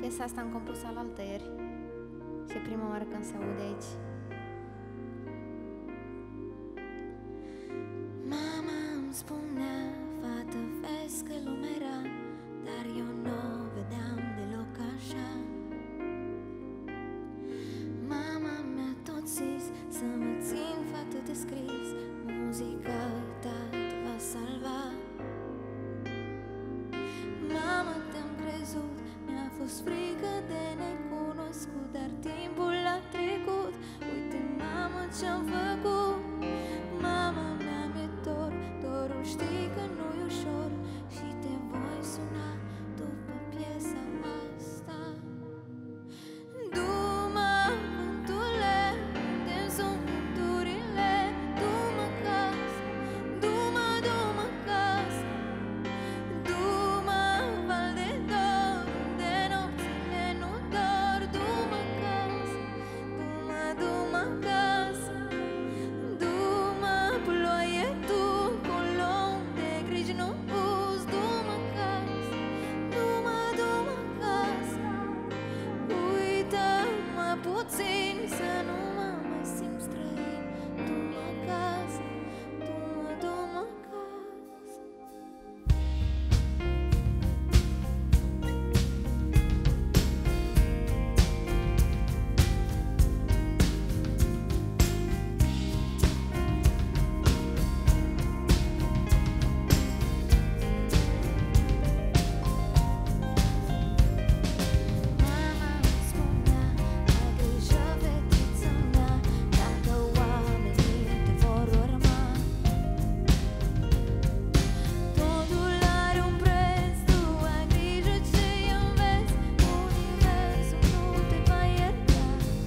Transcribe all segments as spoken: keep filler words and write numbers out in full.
Piesa asta am compus alaltăieri și e prima oară când se aude aici. Mama îmi spunea, fată, vezi că lumea era, dar eu nu o vedeam deloc așa. Mama mi-a tot zis să mă țin, fată, de scris, muzica ta te va salva. Mama, te-am crezut, mi-a fost frică de necunoscut, dar timpul a trecut. Uite, mamă, ce-am făcut. Mama mea, mi-e dor, dorul știi că nu-i ușor, și te voi suna după piesa asta. Du-mă, vântule, unde-mi sunt gândurile, du-mă acasă, du-mă, du-mă acasă. Du-mă, val de dor, unde nopțile nu dor, du-mă acasă, du-mă, du-mă acasă. Du-mă, ploaie tu, colo unde griji nu uz, du-mă acasă, du-mă, du-mă acasă. Uită-mă puțin să nu mă mai simt străin, du-mă acasă, du-mă, du-mă acasă. Mama îmi spunea, ai grijă, fetița mea, dacă oamenii te vor urma. Totul are un preț, tu ai grijă ce înveți, universul nu te va ierta.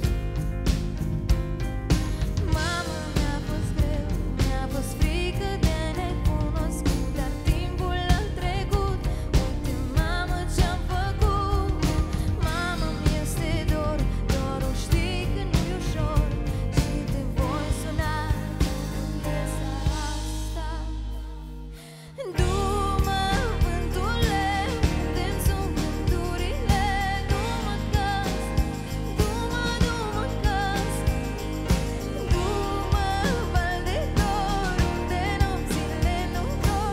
Mama, mi-a fost greu, mi-a fost frică de necunoscut, dar timpul a trecut. Uite, mamă, ce-am făcut. Mama, mi-este dor, dorul știi că nu-i ușor, și te voi suna în piesa asta. Du-mă, vântule, unde-mi sunt gândurile, du-mă acasă, du-mă, du-mă acasă. Du-mă, val de dor, unde nopțile nu dor.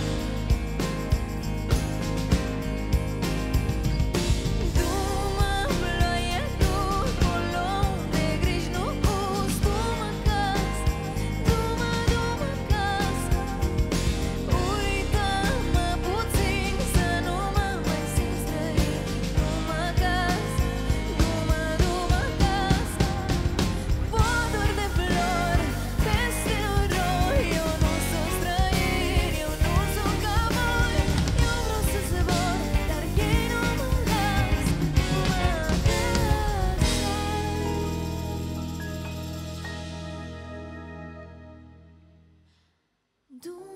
Du-mă, ploaie tu, colo unde griji nu uz, du-mă acasă, du-mă, du-mă acasă. Uită-mă puțin să nu mă mai simt străin, du-mă acasă, du-mă, du-mă acasă. Poduri de flori peste noroi, eu nu sunt străin, eu nu sunt ca voi. Eu vreau să zbor, dar ei nu mă las, du-mă acasă. Du-mă